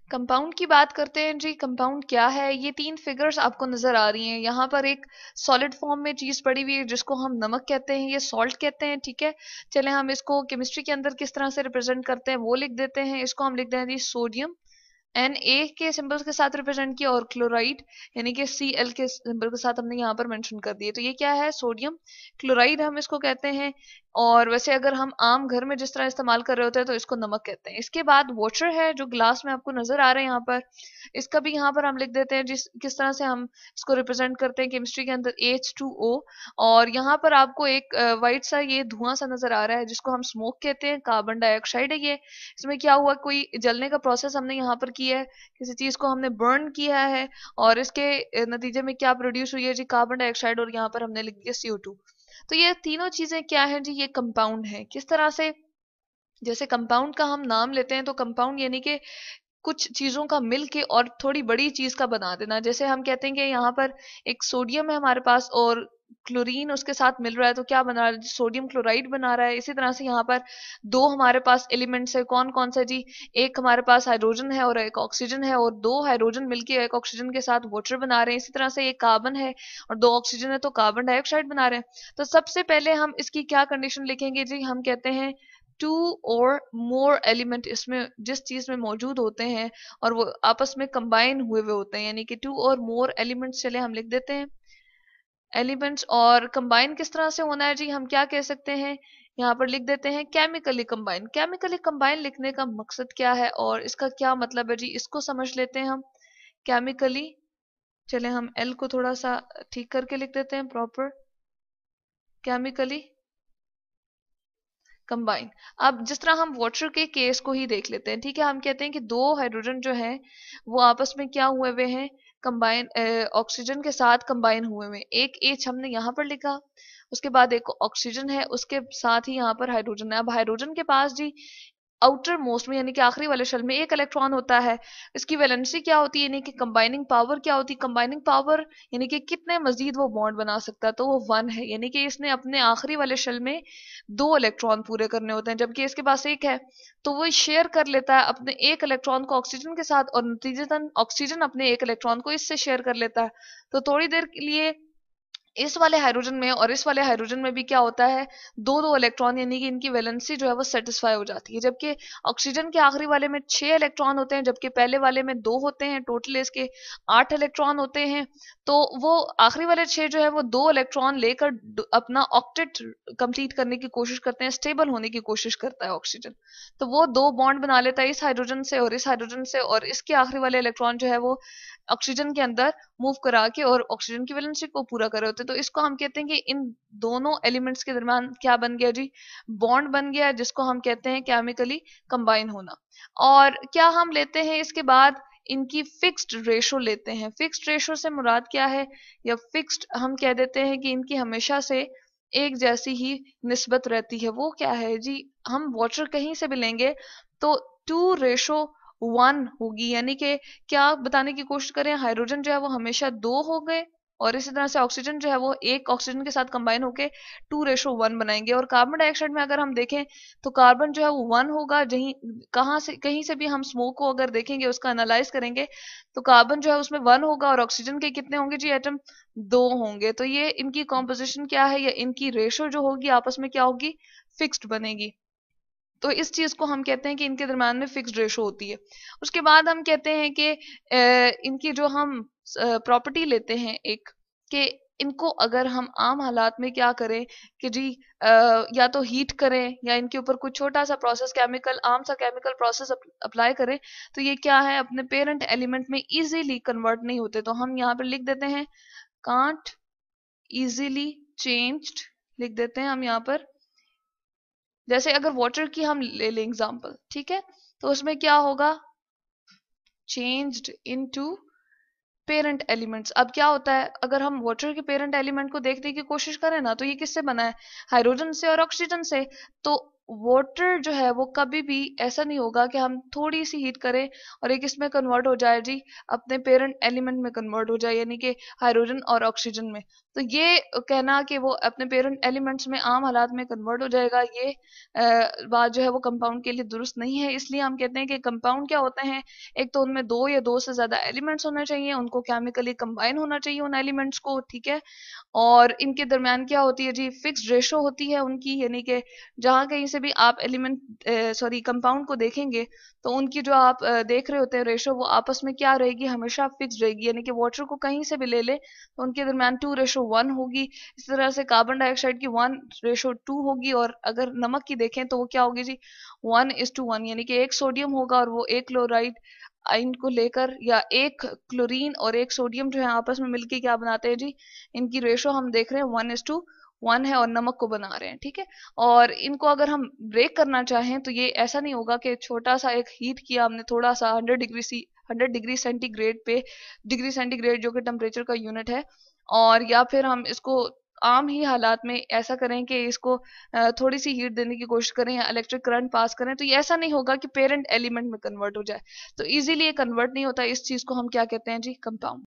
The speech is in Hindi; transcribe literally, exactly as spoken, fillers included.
कंपाउंड की बात करते हैं जी। कंपाउंड क्या है? ये तीन फिगर्स आपको नजर आ रही हैं। यहाँ पर एक सॉलिड फॉर्म में चीज पड़ी हुई है जिसको हम नमक कहते हैं, ये सॉल्ट कहते हैं, ठीक है। चले हम इसको केमिस्ट्री के अंदर किस तरह से रिप्रेजेंट करते हैं वो लिख देते हैं। इसको हम लिख दें जी सोडियम, एन ए के सिंबल के साथ रिप्रेजेंट किया, और क्लोराइड यानी कि सी एल के सिंबल के साथ हमने यहाँ पर मेंशन कर दिए। तो ये क्या है? सोडियम क्लोराइड हम इसको कहते हैं। और वैसे अगर हम आम घर में जिस तरह इस्तेमाल कर रहे होते हैं तो इसको नमक कहते हैं। इसके बाद वाटर है जो ग्लास में आपको नजर आ रहे हैं यहाँ पर, इसका भी यहाँ पर हम लिख देते हैं जिस किस तरह से हम इसको रिप्रेजेंट करते हैं केमिस्ट्री के अंदर, एच टू ओ। और यहाँ पर आपको एक वाइट सा ये धुआं सा नजर आ रहा है जिसको हम स्मोक कहते हैं, कार्बन डाइऑक्साइड है ये। इसमें क्या हुआ, कोई जलने का प्रोसेस हमने यहाँ पर किया है, किसी चीज को हमने बर्न किया है, और इसके अ, नतीजे में क्या प्रोड्यूस हुई है जी? कार्बन डाइऑक्साइड, और यहाँ पर हमने लिख दिया सी ओ टू। तो ये तीनों चीजें क्या है जी? ये कंपाउंड है। किस तरह से? जैसे कंपाउंड का हम नाम लेते हैं तो कंपाउंड यानी कि कुछ चीजों का मिल के और थोड़ी बड़ी चीज का बना देना। जैसे हम कहते हैं कि यहाँ पर एक सोडियम है हमारे पास और क्लोरीन उसके साथ मिल रहा है तो क्या बना रहा है? सोडियम क्लोराइड बना रहा है। इसी तरह से यहाँ पर दो हमारे पास एलिमेंट्स है, कौन कौन सा जी? एक हमारे पास हाइड्रोजन है और एक ऑक्सीजन है, और दो हाइड्रोजन मिलके एक ऑक्सीजन के साथ वाटर बना रहे हैं। इसी तरह से एक कार्बन है और दो ऑक्सीजन है तो कार्बन डाइऑक्साइड बना रहे हैं। तो सबसे पहले हम इसकी क्या कंडीशन लिखेंगे जी? हम कहते हैं टू और मोर एलिमेंट इसमें जिस चीज में मौजूद होते हैं और वो आपस में कंबाइन हुए हुए होते हैं, यानी कि टू और मोर एलिमेंट्स। चले हम लिख देते हैं एलिमेंट्स। और कंबाइन किस तरह से होना है जी? हम क्या कह सकते हैं? यहाँ पर लिख देते हैं केमिकली कंबाइन। केमिकली कंबाइन लिखने का मकसद क्या है और इसका क्या मतलब है जी? इसको समझ लेते हैं हम। केमिकली, चले हम एल को थोड़ा सा ठीक करके लिख देते हैं प्रॉपर, केमिकली कंबाइन। अब जिस तरह हम वाटर के केस को ही देख लेते हैं, ठीक है। हम कहते हैं कि दो हाइड्रोजन जो है वो आपस में क्या हुए हुए हैं? कंबाइन, ऑक्सीजन के साथ कंबाइन हुए हुए। एक एच हमने यहाँ पर लिखा, उसके बाद एक ऑक्सीजन है, उसके साथ ही यहाँ पर हाइड्रोजन है। अब हाइड्रोजन के पास जी आउटर मोस्ट में यानी कि आखिरी वाले शेल में एक इलेक्ट्रॉन होता है। इसकी वैलेंसी क्या होती है यानी कि कंबाइनिंग पावर क्या होती है? कंबाइनिंग पावर यानी कि कितने मजीद वो बॉन्ड बना सकता है, तो वो वन है। यानी कि इसने अपने आखिरी वाले शेल में दो इलेक्ट्रॉन पूरे करने होते हैं, जबकि इसके पास एक है तो वो शेयर कर लेता है अपने एक इलेक्ट्रॉन को ऑक्सीजन के साथ, और नतीजतन ऑक्सीजन अपने एक इलेक्ट्रॉन को इससे शेयर कर लेता है। तो थोड़ी देर के लिए इस वाले हाइड्रोजन में और इस वाले हाइड्रोजन में भी क्या होता है? दो दो इलेक्ट्रॉन, यानी कि इनकी वैलेंसी जो है वो सेटिस्फाई हो जाती है। जबकि ऑक्सीजन के आखिरी वाले में छह इलेक्ट्रॉन होते हैं जबकि पहले वाले में दो होते हैं। टोटल इसके आठ इलेक्ट्रॉन होते हैं। तो वो आखिरी वाले छह जो है वो दो इलेक्ट्रॉन लेकर ड- अपना ऑक्टेट कंप्लीट करने की कोशिश करते हैं, स्टेबल होने की कोशिश करता है ऑक्सीजन। तो वो दो बॉन्ड बना लेता है इस हाइड्रोजन से और इस हाइड्रोजन से, और इसके आखिरी वाले इलेक्ट्रॉन जो है वो ऑक्सीजन के अंदर मूव करा के और ऑक्सीजन की वैलेंसी को पूरा कर रहे होते हैं। तो इसको हम कहते हैं कि इन दोनों एलिमेंट्स के दरमियान क्या बन गया जी? बॉन्ड बन गया, जिसको हम कहते हैं केमिकली कंबाइन होना। और क्या हम लेते हैं इसके बाद? इनकी फिक्स्ड रेशो लेते हैं। फिक्स्ड रेशो से मुराद क्या है? या फिक्स्ड हम कह देते हैं कि इनकी हमेशा से एक जैसी ही निस्बत रहती है। वो क्या है जी? हम वाटर कहीं से भी लेंगे तो टू रेशो वन होगी, यानी कि क्या बताने की कोशिश करें? हाइड्रोजन जो है वो हमेशा दो हो गए, और इसी तरह से ऑक्सीजन जो है वो एक ऑक्सीजन के साथ कंबाइन होके टू रेशो वन बनाएंगे। और कार्बन डाइऑक्साइड में अगर हम देखें तो कार्बन जो है वो वन होगा। जहीं कहाँ से कहीं से भी हम स्मोक को अगर देखेंगे, उसका एनालाइज करेंगे, तो कार्बन जो है उसमें वन होगा और ऑक्सीजन के कितने होंगे जी? एटम दो होंगे। तो ये इनकी कॉम्पोजिशन क्या है, या इनकी रेशो जो होगी आपस में क्या होगी? फिक्स्ड बनेगी। तो इस चीज को हम कहते हैं कि इनके दरम्यान में फिक्स्ड रेशो होती है। उसके बाद हम कहते हैं कि अ, इनकी जो हम प्रॉपर्टी लेते हैं एक, कि इनको अगर हम आम हालात में क्या करें कि जी आ, या तो हीट करें या इनके ऊपर कुछ छोटा सा प्रोसेस, केमिकल आम सा केमिकल प्रोसेस अप्लाई करें, तो ये क्या है? अपने पेरेंट एलिमेंट में इजीली कन्वर्ट नहीं होते। तो हम यहाँ पर लिख देते हैं कांट इजीली चेंज्ड, लिख देते हैं हम यहाँ पर। जैसे अगर वाटर की हम ले लें एग्जांपल, ठीक है, तो उसमें क्या होगा? Changed into parent elements. अब क्या होता है अगर हम वाटर के पेरेंट एलिमेंट को देखने की कोशिश करें ना, तो ये किससे बना है? हाइड्रोजन से और ऑक्सीजन से। तो वाटर जो है वो कभी भी ऐसा नहीं होगा कि हम थोड़ी सी हीट करें और एक इसमें कन्वर्ट हो जाए जी, अपने पेरेंट एलिमेंट में कन्वर्ट हो जाए, यानी कि हाइड्रोजन और ऑक्सीजन में। तो ये कहना कि वो अपने पेरेंट एलिमेंट्स में आम हालात में कन्वर्ट हो जाएगा, ये अ, बात जो है वो कंपाउंड के लिए दुरुस्त नहीं है। इसलिए हम कहते हैं कि कंपाउंड क्या होते हैं, एक तो उनमें दो या दो से ज्यादा एलिमेंट्स होना चाहिए, उनको केमिकली कंबाइन होना चाहिए उन एलिमेंट्स को, ठीक है। और इनके दरमियान क्या होती है जी, फिक्स्ड रेशो होती है उनकी, यानी कि जहां कहीं से भी आप एलिमेंट सॉरी कंपाउंड को देखेंगे तो उनकी जो आप अ, देख रहे होते हैं रेशो, वो आपस में क्या रहेगी, हमेशा फिक्स्ड रहेगी। यानी कि वाटर को कहीं से भी ले ले तो उनके दरमियान टू रेशो वन होगी। इस तरह से कार्बन डाइऑक्साइड की वन रेशो टू होगी, और अगर नमक की देखें तो वो क्या होगी जी, वन इज टू वन, यानी कि एक सोडियम होगा और वो एक क्लोराइड आयन को लेकर, या एक क्लोरीन और एक सोडियम जो है आपस में मिलके क्या बनाते हैं जी, इनकी रेशो हम देख रहे हैं वन इज टू वन है, और नमक को बना रहे हैं, ठीक है। और इनको अगर हम ब्रेक करना चाहें तो ये ऐसा नहीं होगा कि छोटा सा एक हीट किया हमने थोड़ा सा hundred degree C hundred degree centigrade पे, डिग्री सेंटीग्रेड जो कि टेम्परेचर का यूनिट है, और या फिर हम इसको आम ही हालात में ऐसा करें कि इसको अ, थोड़ी सी हीट देने की कोशिश करें या इलेक्ट्रिक करंट पास करें, तो ये ऐसा नहीं होगा कि पेरेंट एलिमेंट में कन्वर्ट हो जाए। तो इजीली ये कन्वर्ट नहीं होता, इस चीज को हम क्या कहते हैं जी, कंपाउंड।